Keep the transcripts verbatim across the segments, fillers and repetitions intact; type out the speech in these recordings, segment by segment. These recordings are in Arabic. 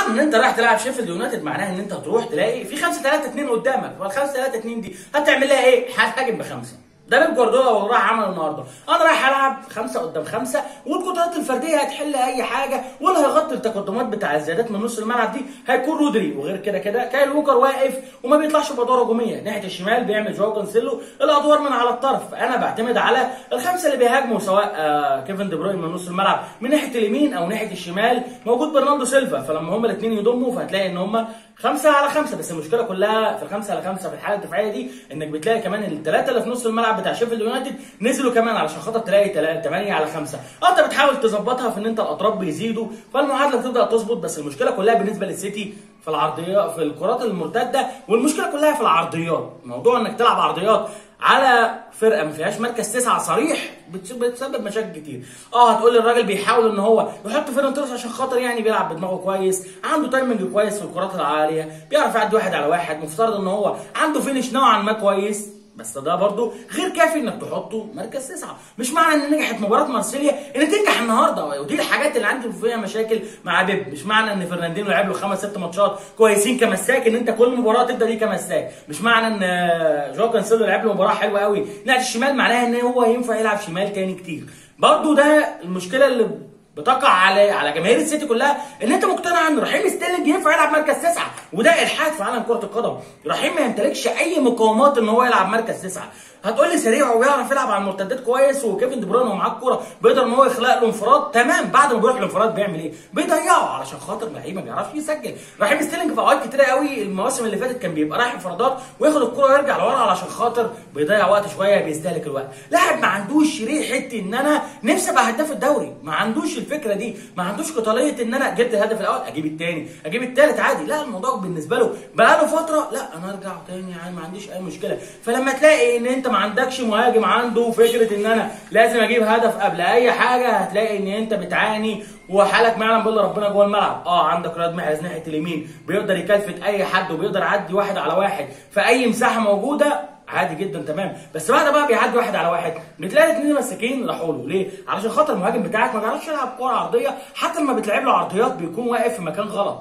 طبعا ان انت رايح تلعب شيفيلد يونايتد معناها ان انت هتروح تلاقي في خمسة ثلاثة اثنين قدامك، فال خمسة ثلاثة اثنين دي هتعمل لها ايه؟ هتهاجم بخمسه. ده بيب جوارديولا هو راح عمل النهارده، انا رايح العب خمسه قدام خمسه، والقدرات الفرديه هتحل اي حاجه، واللي هيغطي التقدمات بتاع الزيادات من نص الملعب دي هيكون رودري، وغير كده كده كايل ووكر واقف وما بيطلعش بادوار هجوميه، ناحيه الشمال بيعمل جواو كانسيلو الادوار من على الطرف، انا بعتمد على الخمسه اللي بيهاجموا سواء آه كيفن دي بروين من نص الملعب من ناحيه اليمين او ناحيه الشمال موجود برناردو سيلفا، فلما هما الاثنين يضموا فهتلاقي ان هما خمسة على خمسة، بس المشكلة كلها في الخمسة على خمسة في الحالة الدفاعية دي انك بتلاقي كمان الثلاثة اللي في نص الملعب بتاع شيفيلد يونايتد نزلوا كمان علشان خاطر تلاقي ثمانية على خمسة، انت بتحاول تظبطها في ان انت الاطراف بيزيدوا فالمعادلة بتبدأ تظبط، بس المشكلة كلها بالنسبة للسيتي في العرضيات في الكرات المرتدة، والمشكلة كلها في العرضيات، موضوع انك تلعب عرضيات على فرقه ما فيهاش مركز تسعه صريح بتسبب مشاكل كتير. اه هتقول لي الراجل بيحاول ان هو يحط فيران توريس عشان خاطر يعني بيلعب بدماغه كويس، عنده تايمنج كويس في الكرات العاليه، بيعرف يعدي واحد على واحد، مفترض ان هو عنده فينش نوعا ما كويس، بس ده برضه غير كافي انك تحطه مركز تسعه، مش معنى ان نجحت مباراه مارسيليا ان تنجح النهارده، ودي الحاجات اللي عندي فيها مشاكل مع بيب، مش معنى ان فرناندينو لعب له خمس ست ماتشات كويسين كمساك ان انت كل مباراه تبدا ليه كمساك، مش معنى ان جواو كانسيلو لعب له مباراه حلوه قوي ناحيه الشمال معناها ان هو ينفع يلعب شمال تاني كتير، برضه ده المشكله اللي بتقع على على جماهير السيتي كلها ان انت مقتنع ان رحيم ستيرلينج ينفع يلعب مركز تسعه، وده الحاد في عالم كره القدم، رحيم ما يمتلكش اي مقومات ان هو يلعب مركز تسعه، هتقول لي سريع وبيعرف يلعب على المرتدات كويس وكيفن دي بروين ومعاه الكوره بيقدر ان هو يخلق له انفراد، تمام، بعد ما بيروح الانفراد بيعمل ايه؟ بيضيعه علشان خاطر لعيب ما بيعرفش يسجل، رحيم ستيرلينج في اوقات كتيره قوي المواسم اللي فاتت كان بيبقى رايح انفرادات وياخد الكوره ويرجع لورا علشان خاطر بيضيع وقت شويه بيستهلك الوقت، لاعب ما عندوش ريحه ان انا نفسي ابقى هداف الدوري، ما عندوش الفكره دي، ما عندوش قتاليه ان انا جبت الهدف الاول اجيب الثاني اجيب الثالث عادي، لا الموضوع بالنسبه له بقى له فتره لا انا ارجع تاني يعني ما عنديش اي مشكله، فلما تلاقي ان انت ما عندكش مهاجم عنده فكره ان انا لازم اجيب هدف قبل اي حاجه هتلاقي ان انت بتعاني وحالك ما يعلم بالله ربنا جوه الملعب، اه عندك رياض محرز ناحيه اليمين بيقدر يكلفت اي حد وبيقدر يعدي واحد على واحد في اي مساحه موجوده عادي جدا تمام، بس بعد بقى بيعدي واحد على واحد بتلاقي الاثنين مساكين راحوا له، ليه؟ علشان خاطر المهاجم بتاعك ما بيعرفش يلعب كوره عرضيه، حتى لما بتلعب له عرضيات بيكون واقف في مكان غلط.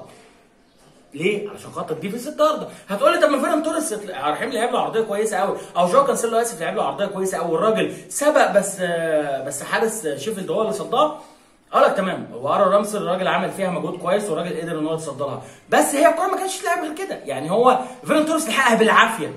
ليه؟ علشان خاطر دي في ست ارض، هتقول لي طب ما فيران توريس رحيم لعب له عرضيه كويسه قوي، او جواو كانسيلو اسف لعب له عرضيه كويسه قوي، الراجل سبق بس بس حارس شيفيلد هو اللي صدها، اقول لك تمام، هو ارون رامسي الراجل عمل فيها مجهود كويس والراجل قدر ان هو يتصدى لها، بس هي الكوره ما كانتش تلعب غير كده، يعني هو فيران توريس لحقها بالعافيه.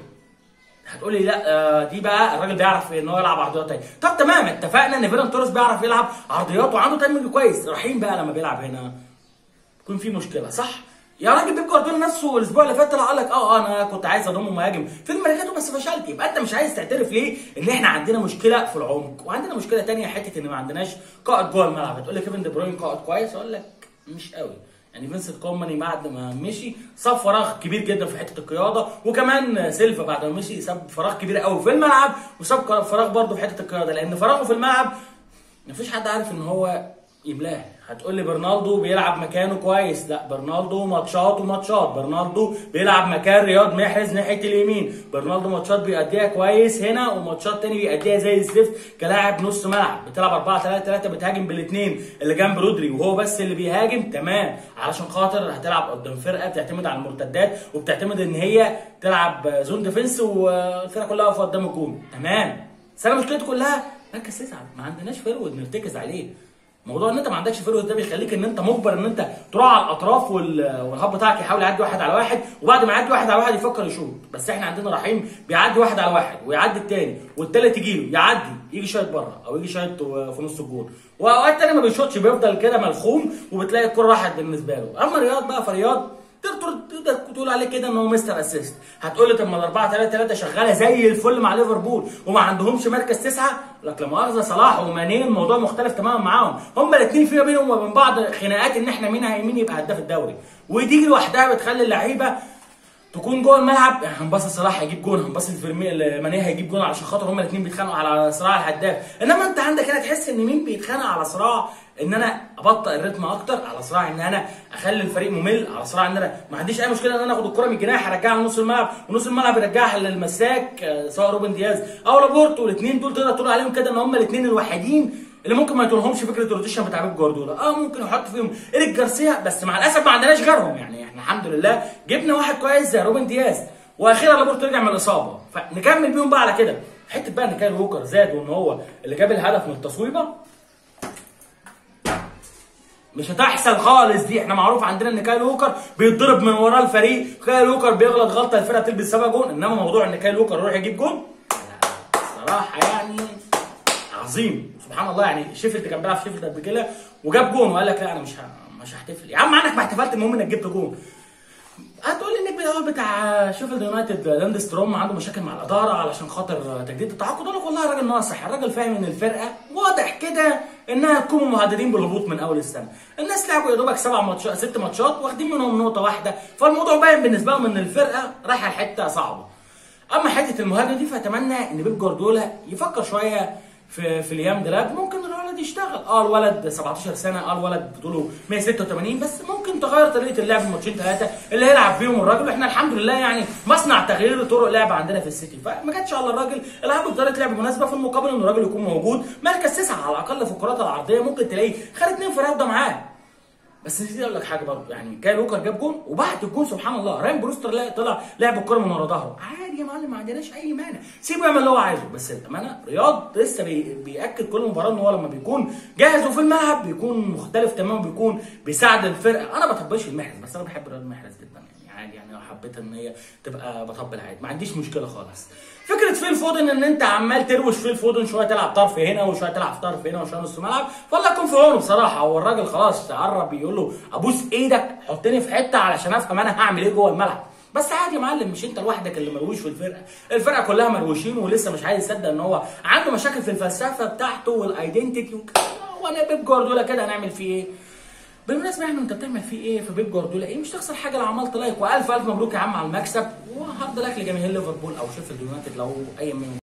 هتقولي لا دي بقى الراجل بيعرف ان هو يلعب عرضيات تاني، طب تمام اتفقنا ان فيران توريس بيعرف يلعب عرضيات وعنده تايمنج كويس، رحيم بقى لما بيلعب هنا يكون في مشكله صح؟ يا راجل بيب جوارديولا نفسه الاسبوع اللي فات طلع قال لك اه انا كنت عايز اضم مهاجم في الميركاتو بس فشلت، يبقى انت مش عايز تعترف ليه ان احنا عندنا مشكله في العمق، وعندنا مشكله ثانيه حته ان ما عندناش قائد جوه الملعب، هتقول لي كيفن دي بروين قائد كويس، اقول لك مش قوي، يعني فينسنت كوماني بعد ما مشي ساب فراغ كبير جدا في حته القياده، وكمان سيلفا بعد ما مشي ساب فراغ كبير قوي في الملعب، وساب فراغ برده في حته القياده، لان فراغه في الملعب مفيش حد عارف ان هو يملاه. هتقول لي برنالدو بيلعب مكانه كويس، لا برنالدو ماتشات وماتشات، برنالدو بيلعب مكان رياض محرز ناحيه اليمين، برنالدو ماتشات بيأديها كويس هنا وماتشات تاني بيأديها زي الزفت كلاعب نص ملعب، بتلعب أربعة ثلاثة ثلاثة بتهاجم بالاثنين اللي جنب رودري وهو بس اللي بيهاجم، تمام، علشان خاطر هتلعب قدام فرقه بتعتمد على المرتدات وبتعتمد ان هي تلعب زون ديفنس والفرقه كلها واقفه قدام الجون، تمام، بس انا مشكلتي كلها مركز تسعه، ما عندناش فرود نرتكز عليه. موضوع ان انت ما عندكش فيرود ده بيخليك ان انت مجبر ان انت تروح على الاطراف والهاب بتاعك يحاول يعدي واحد على واحد، وبعد ما يعدي واحد على واحد يفكر يشوط، بس احنا عندنا رحيم بيعدي واحد على واحد ويعدي الثاني والثالث يجي له يعدي يجي شايط بره او يجي شايط في نص الجول، واوقات ثانيه ما بيشوطش بيفضل كده ملخوم وبتلاقي الكره راحت بالنسبه له. اما رياض بقى فرياض تقدر تقول عليه كده ان هو مستر اسيست، هتقول لي طب ما ال أربعة ثلاثة ثلاثة شغاله زي الفل مع ليفربول وما عندهمش مركز تسعه، لك لا مؤاخذه صلاح وماني الموضوع مختلف تماما معاهم، هم الاثنين فيما بينهم وبين بعض خناقات ان احنا مين هيمين يبقى هداف الدوري، ودي لوحدها بتخلي اللعيبه تكون جوه الملعب، يعني هنبص صلاح هيجيب جون، هنبص ماني هيجيب جون علشان خاطر هما الاثنين بيتخانقوا على صراع الهداف، انما انت عندك هنا تحس ان مين بيتخانق على صراع ان انا ابطئ الريتم اكتر، على صراع ان انا اخلي الفريق ممل، على صراع ان انا ما عنديش اي مشكله ان انا اخد الكره من الجناح ارجعها لنص الملعب ونص الملعب يرجعها للمساك سواء روبن دياز او لابورتو، والاثنين دول تقدر تقول عليهم كده ان هم الاثنين الوحيدين اللي ممكن ما يطولهمش فكره الروتيشن بتاع بيب جوارديولا. اه ممكن يحط فيهم ايريك جارسيا، بس مع الاسف ما عندناش غيرهم. يعني احنا الحمد لله جبنا واحد كويس زي روبن دياز، واخيرا لابورت رجع من الاصابه، فنكمل بيهم بقى على كده. حته بقى ان كايل ووكر زاد وان هو اللي جاب الهدف من التصويبه مش هتحصل خالص دي. احنا معروف عندنا ان كايل ووكر بيتضرب من وراه الفريق، كايل ووكر بيغلط غلطه الفرقه تلبس سبع جون، انما موضوع ان كايل ووكر يروح يجيب جون صراحه يعني عظيم سبحان الله. يعني شيفيلد كان بيلعب في شيفيلد قبل كده وجاب جون وقال لك لا انا مش مش هحتفل. يا عم عنك ما احتفلت، المهم انك جبت جون. هتقول لي النجم الاول بتاع شيفيلد يونايتد لاندستروم عنده مشاكل مع الاداره علشان خاطر تجديد التعاقد. اقول لك والله الراجل ناصح، الراجل فاهم ان الفرقه واضح كده انها تكون مهددين بالهبوط من اول السنه. الناس لعبوا يا دوبك سبع ماتشات ست ماتشات واخدين منهم نقطه واحده، فالموضوع باين بالنسبه لهم ان الفرقه رايحه لحته صعبه. اما حته المهاجم دي فاتمنى ان بيب جوارديولا يفكر شويه في في الايام دلوقتي. ممكن الولد يشتغل، اه الولد سبعتاشر سنه، اه الولد بطوله مية وستة وتمانين، بس ممكن تغير طريقه اللعب ماتشين ثلاثه اللي هيلعب فيهم الراجل. واحنا الحمد لله يعني مصنع تغيير طرق لعب عندنا في السيتي، فما كانش على الراجل العب بطريقه لعب مناسبه، في المقابل ان الراجل يكون موجود مركز تسعه على الاقل في الكرات العرضيه، ممكن تلاقيه خد اثنين في راوده معاه. بس نسيت اقول لك حاجه برضه، يعني كايل ووكر جاب جون وبعد الجون سبحان الله راين بروستر طلع لعب الكوره من ورا ظهره عادي يا معلم، ما عندناش اي مانع، سيبه يعمل اللي هو عايزه. بس الامانه رياض لسه بي بياكد كل مباراه ان هو لما بيكون جاهز وفي الملعب بيكون مختلف تماما، بيكون بيساعد الفرقه. انا ما بطبلش المحرز، بس انا بحب رياض محرز جدا يعني عادي، يعني لو حبيت ان هي تبقى بطبل عادي ما عنديش مشكله خالص. فكره فيل فودن ان انت عمال تروش فيل فودن، شويه تلعب طرف هنا وشويه تلعب طرف هنا وشويه نص ملعب، فالله يكون في عونه بصراحه. هو الراجل خلاص قرب يقول له ابوس ايدك حطني في حته علشان افهم انا هعمل ايه جوه الملعب. بس عادي يا معلم، مش انت لوحدك اللي مروش في الفرقه، الفرقه كلها مروشين ولسه مش عايز يصدق ان هو عنده مشاكل في الفلسفه بتاعته والايدنتيتي وكده. وانا بيب جوارديولا كده هنعمل فيه ايه؟ بالمناسبه يعني انت بتعمل فيه ايه في بيب جوارديولا؟ ايه مش تخسر حاجه لو عملت لايك، والف الف مبروك يا عم على المكسب، وهارد لك لجماهير ليفربول او شيفيلد يونايتد لو اي منهم.